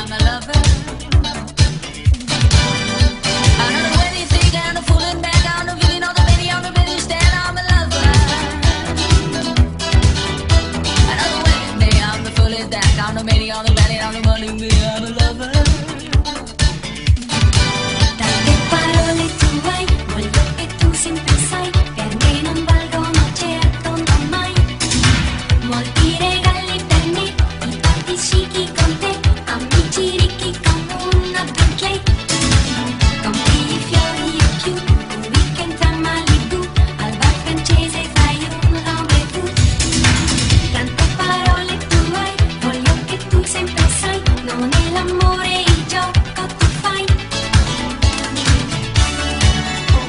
I'm a lover. I know the way they think and the fooling back. I know feeling all the lady on the British stand. I'm a lover. I know the way they think I'm the fooling back. I'm the lady on the belly, I'm the money me. I'm a lover. Tante parole tu hai, voglio che tu sempre sai, per me non valgono certo non mai. Molti regali per me, i fatti scicchi con te, amici ricchi come una Bentley. Compri i fiori e più, un weekend a Malibu, al bar francese fai un rendezvous. Tante parole tu hai, voglio che tu sempre sai, non è l'amore il gioco tu fai.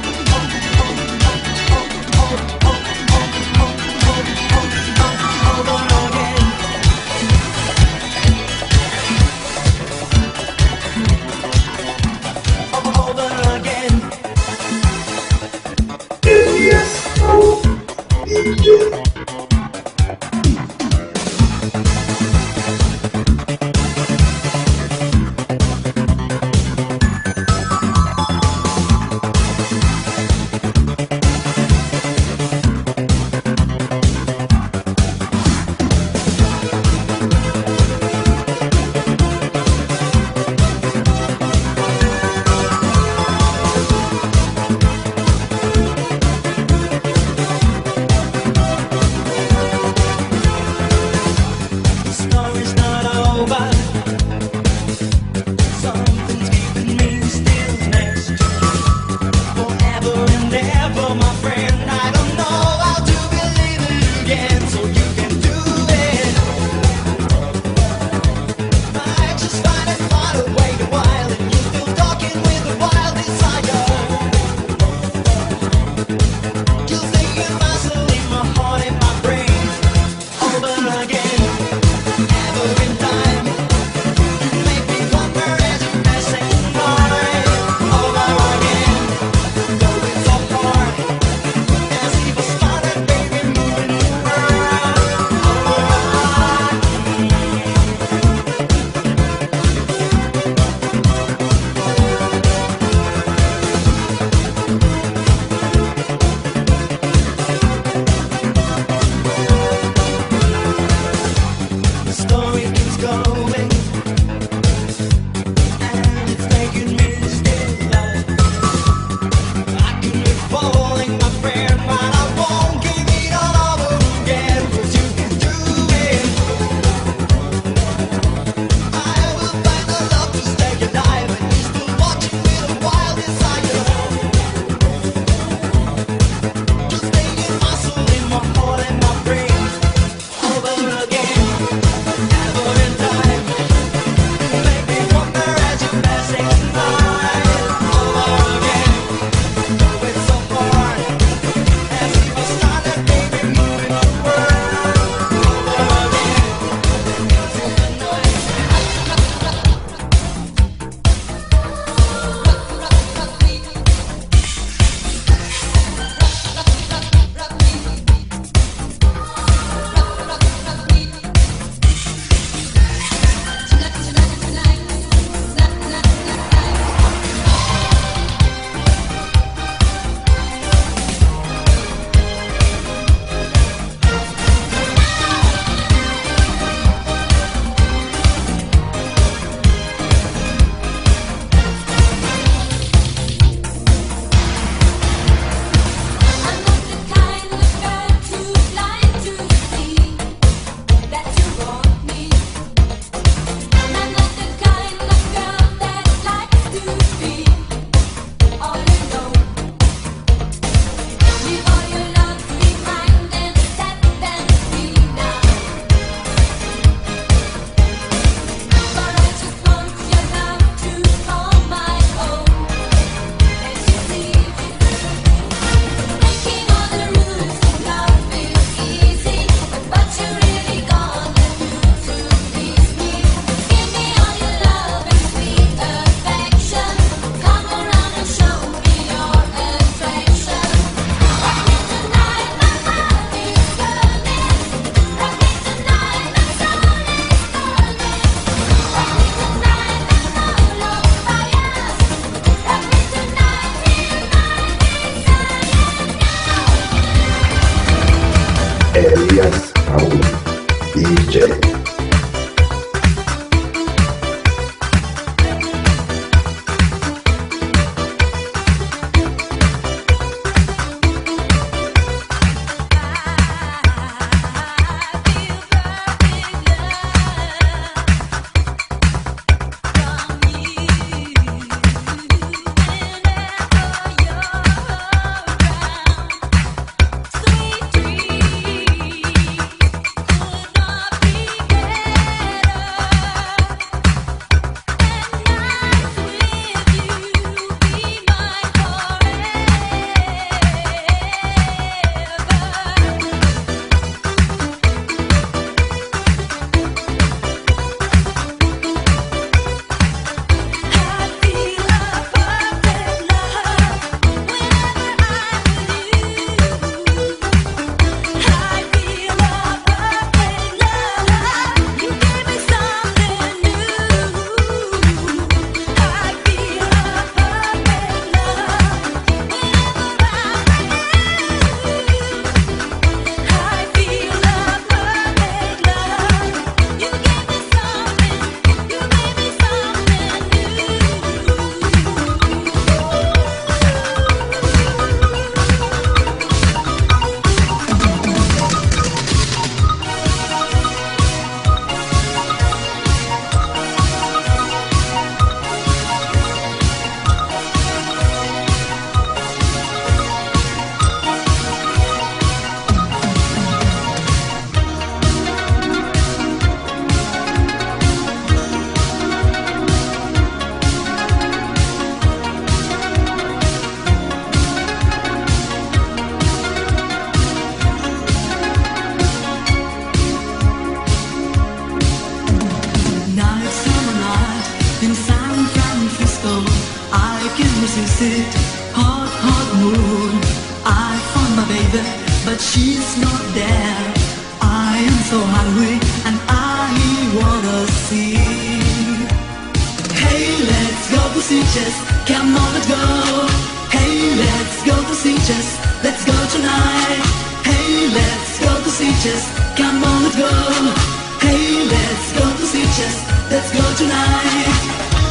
is it? Hot, hot moon. I found my baby, but she's not there. I am so hungry and I wanna see. Hey, let's go to see Jess. Come on, let's go. Hey, let's go to see Jess. Let's go tonight. Hey, let's go to see Jess. Come on, let's go. Hey, let's go to see Jess. Let's go tonight.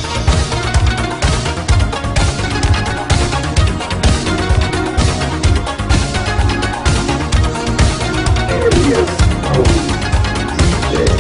ELIAS RAUL DJ.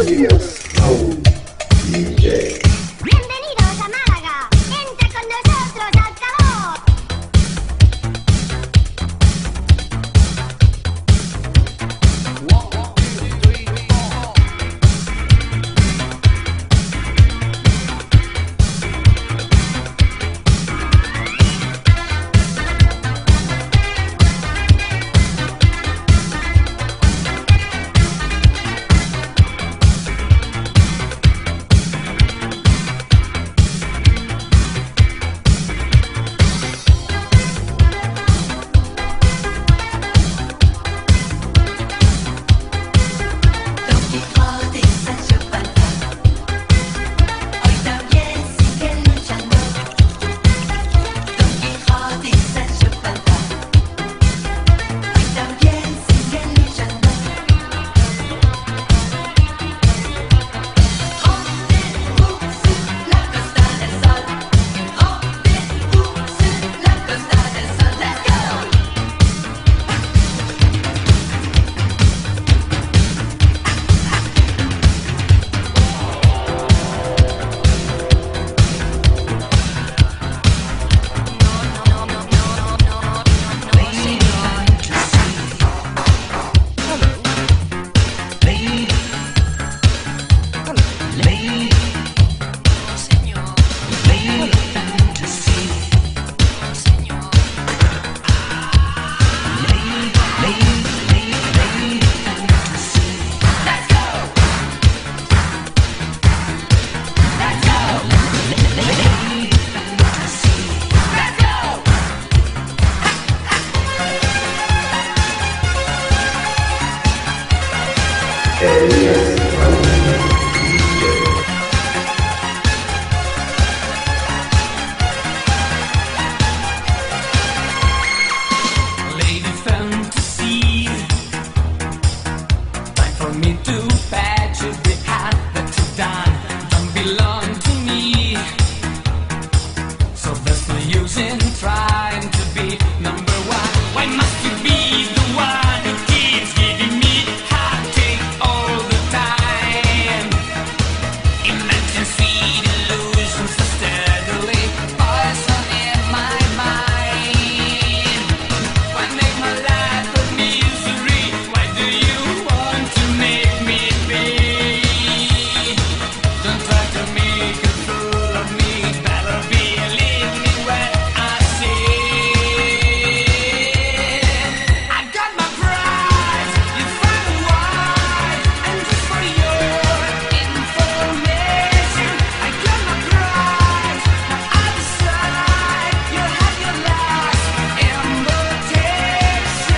ELIAS RAUL DJ. Bienvenidos a Málaga. Entra con nosotros al calor. ELIAS RAUL DJ. Lady fantasy, time for me to patch every hat that you've done. Don't belong to me, so there's no use in trying to be number one. Why must you be the one who keeps giving me heartache all the time? Imagine sweet illusions so steadily poison in my mind. Why make my life a misery? Why do you want to make me be? Don't try to make a fool of me. Better believe me when I say I got my prize. You found a wife, and just for your information, I got my prize. Now I decide you have your last invitation.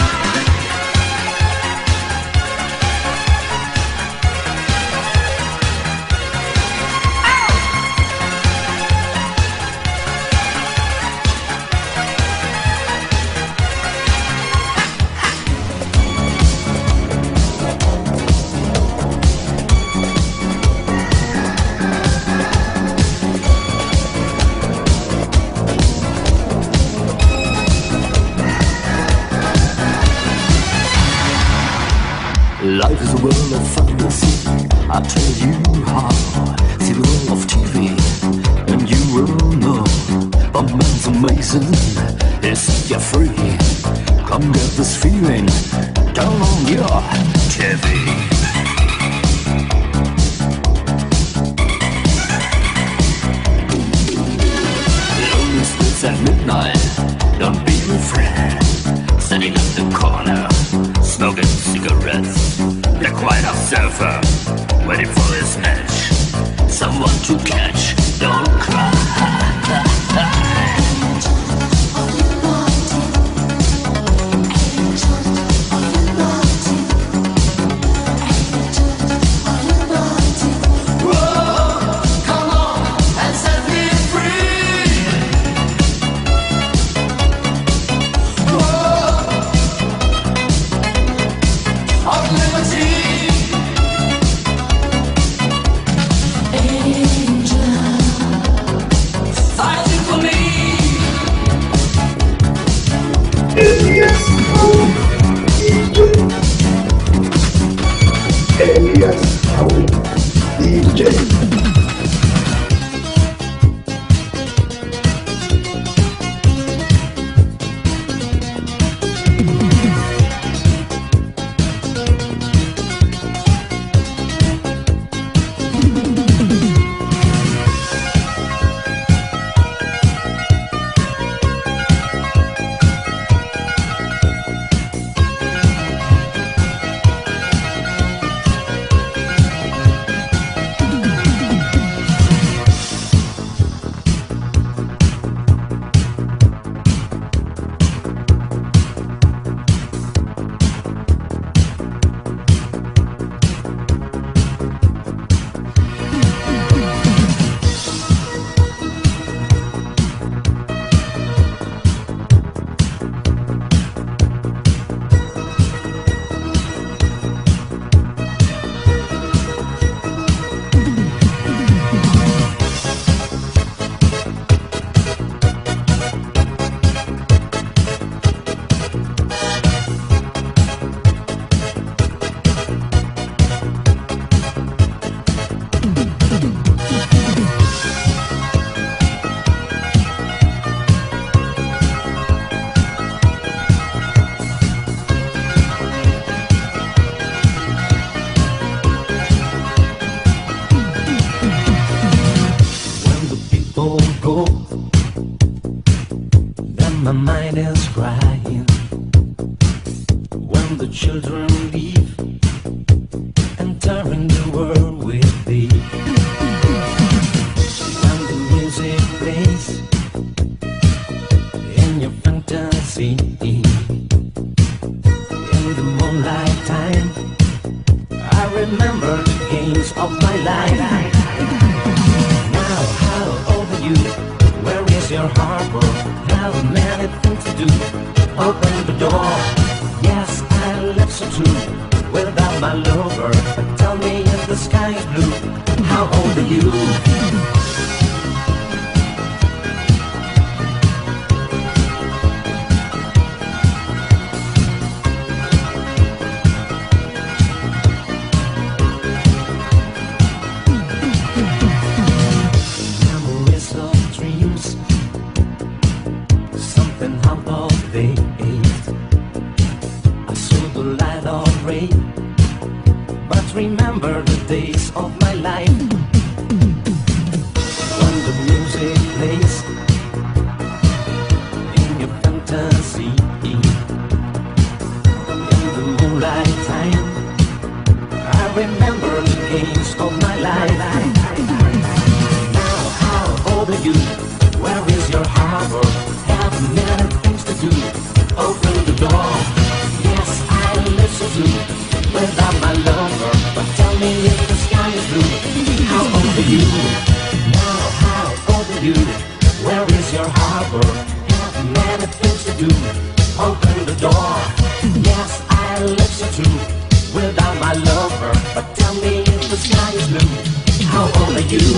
Life is a world of fantasy. I tell you how. See the world of TV, and you will know. A man's amazing. He'll set you free. Come get this feeling. Turn on your TV. Lonely streets at midnight. Don't be afraid. Standing at the corner, smoking cigarettes. The quiet observer, waiting for his match. Someone to catch, don't cry. Whoa, come on and set me free. Whoa, of liberty. Angel. old gold. Then my mind is crying when the children leave, entering the world with thee. When the music plays in your fantasy, in the moonlight time, I remember the games of my life. Now, how old are you? Where is your harbor? How many things to do? Open the door. Yes, I live so true without my lover. But tell me if the sky is blue, how old are you? Memories of dreams, something out of date. I saw the light of rain, but remember the days of my life when the music plays in your fantasy, in the moonlight time. I remember the games of my life. Now, how old are you? Where is your harbor? Have many things to do. Open the door. Yes, I live so blue without my lover. But tell me if the sky is blue, how old are you? Now, how old are you? Where is your harbor? Have many things to do. Open the door. Yes, I live so true without my lover. But tell me if the sky is blue, how old are you?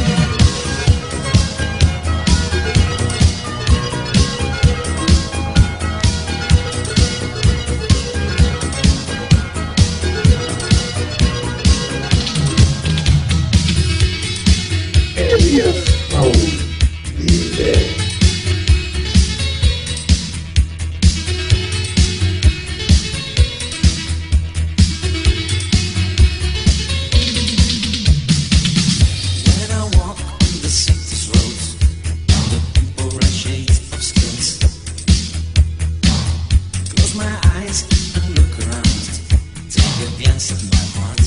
ELIAS RAUL DJ. When I walk on the city's roads, all the people are shades of skins. Close my eyes and look around, take a glance at my heart.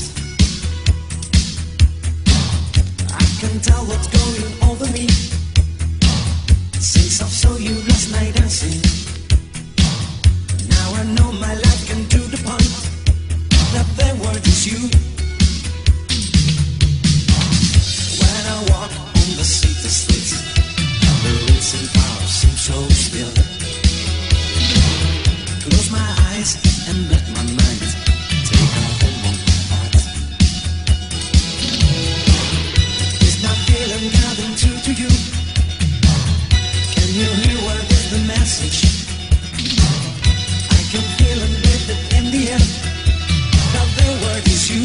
I can tell what's going over me since I saw you last night dancing. Now I know my life can do the point that the word is you. When I walk on the city streets, the roads and cars seem so still. Close my eyes and let my mind take a hold on my heart. Is that feeling gathering true to you? Can you hear what is the message? I can feel and breathe it in the air, that the word is you.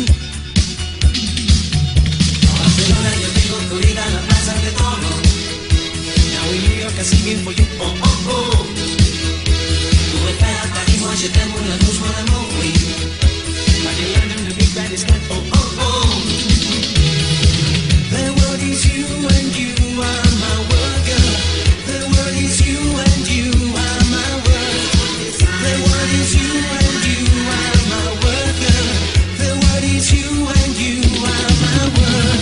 Barcelona, yo digo tu vida en la plaza de todo. Now we New York are singing for you, oh oh oh. Tu espera, Paris, moi je t'aime, la douce, mon amour, oui. But in London, the big band is like, oh oh oh. The word is you and you are my word, girl. The word is you and you are my word. The word is you and you are my word, girl. The word is you and you are my word.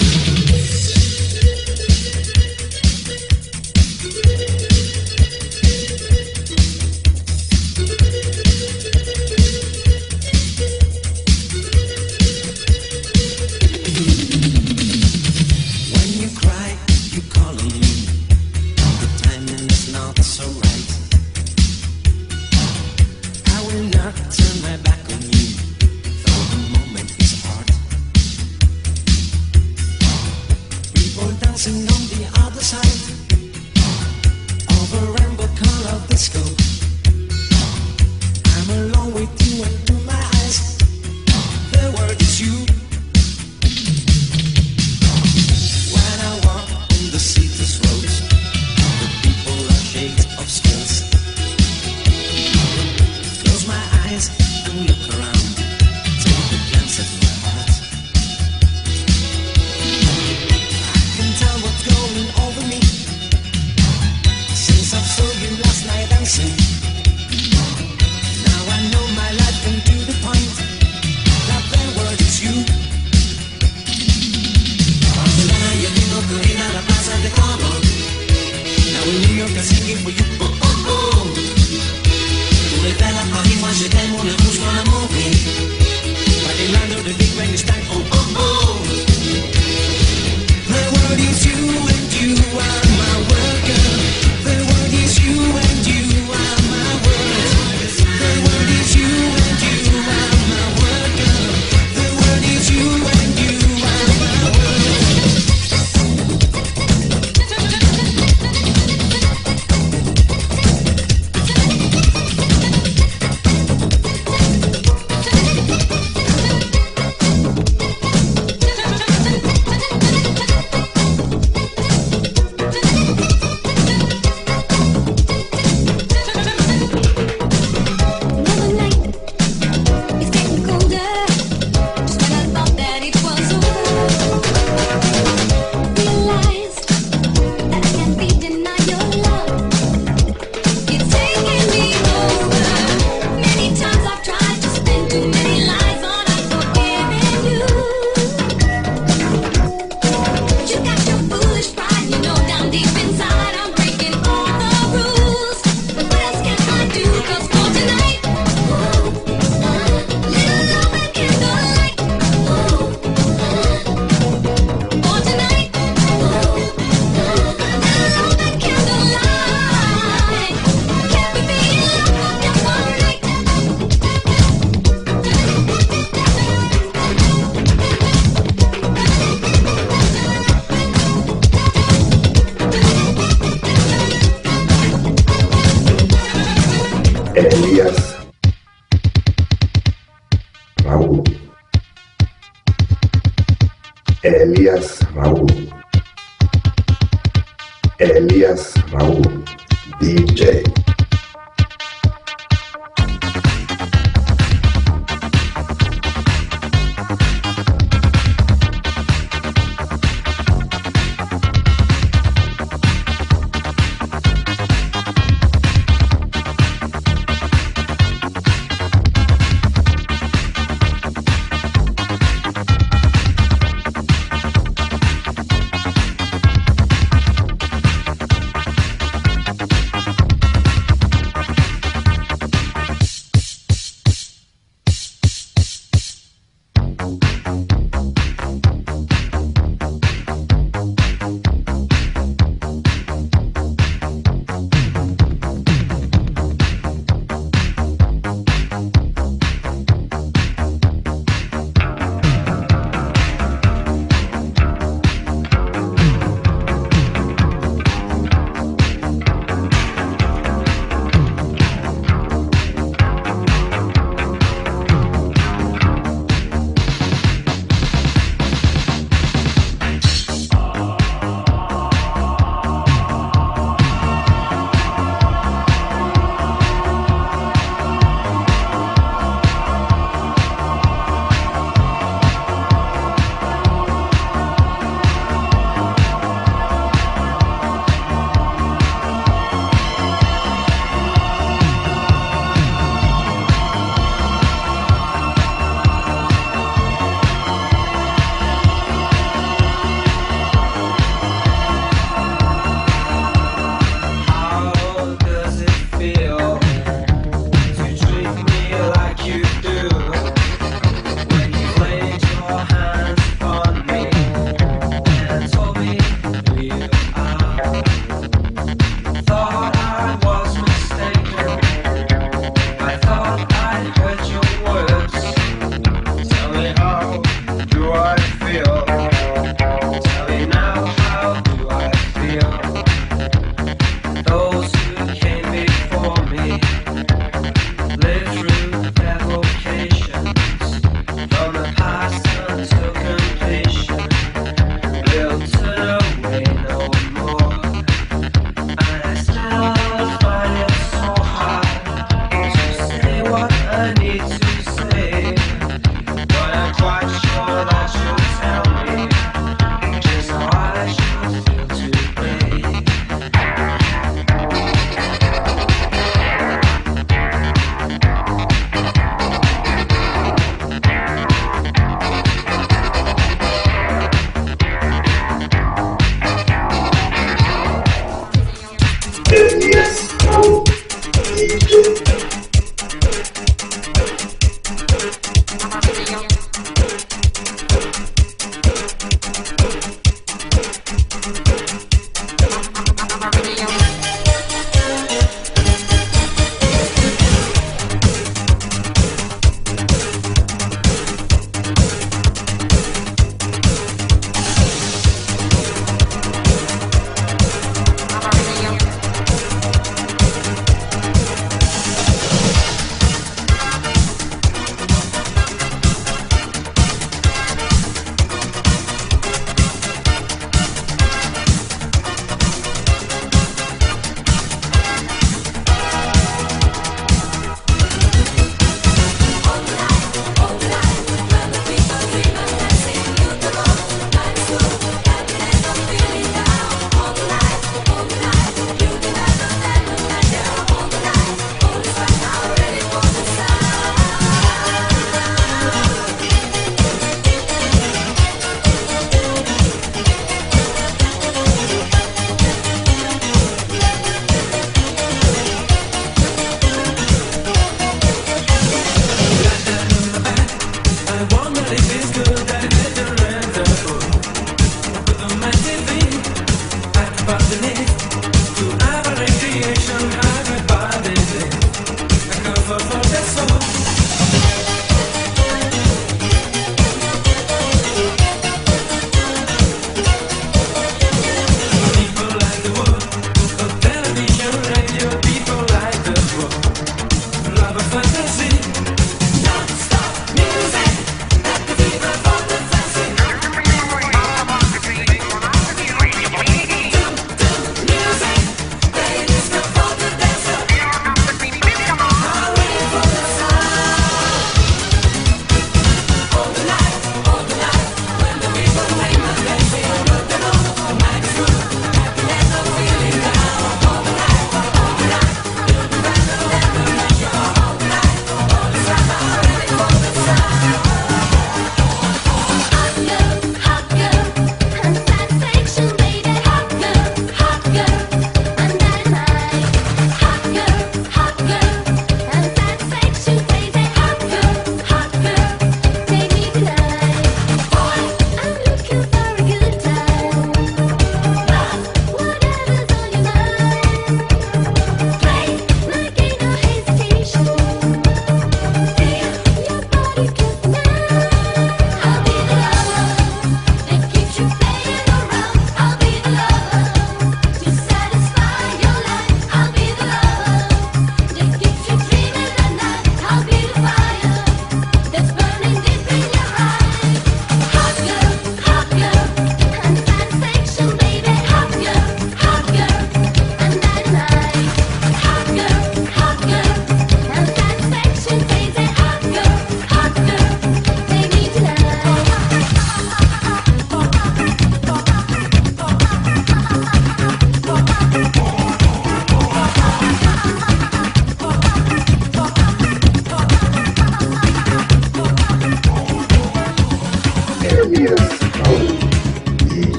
Elías Raúl. Elías Raúl. Elías Raúl DJ.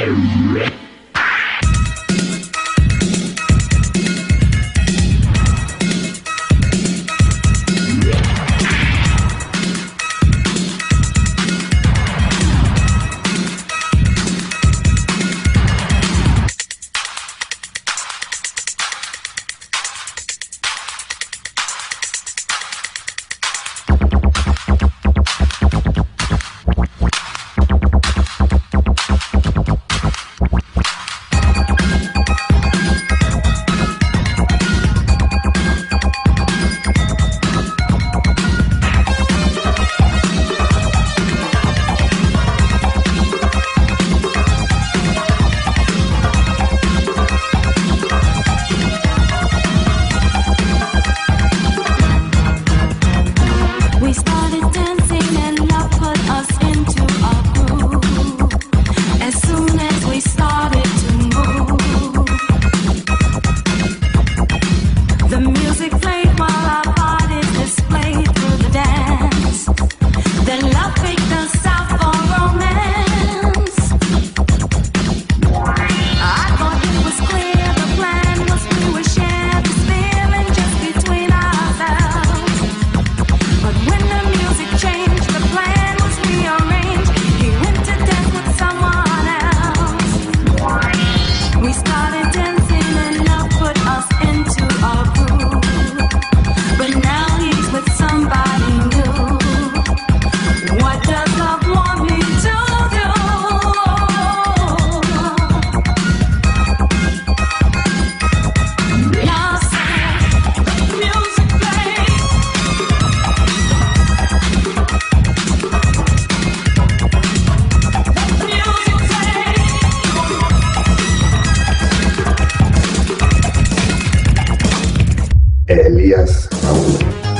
ELIAS RAUL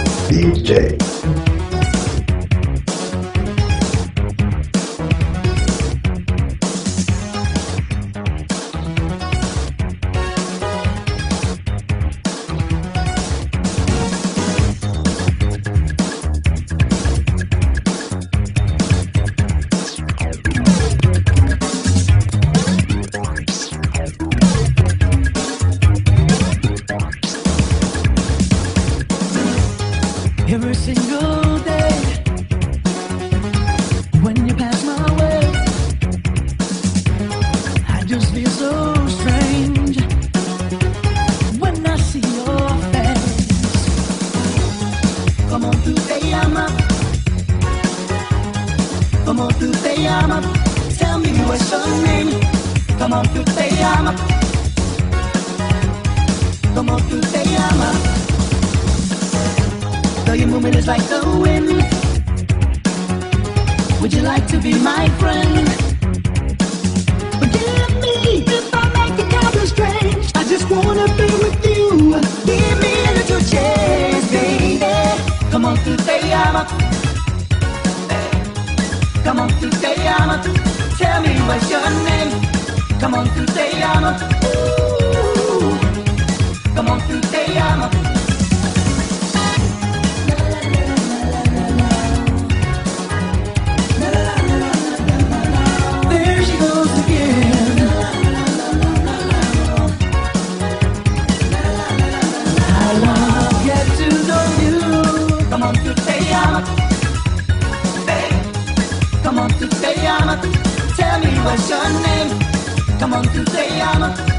DJ. Every single day, when you pass my way, I just feel so strange when I see your face. Come on, tu te llama. Come on, tu te llama. Tell me what's your name. Come on, tu te llama. Come on, tu te llama. Though your movement is like the wind, would you like to be my friend? Forgive me if I make it kind of strange. I just wanna be with you. Give me a little chance, baby. Come on, tu te llama. Come on, tu te llama. Tell me what's your name. Come on, tu te llama. Ooh. Come on, tu te llama. Come on, tu te llama. Tell me what's your name. Come on, tu te llama.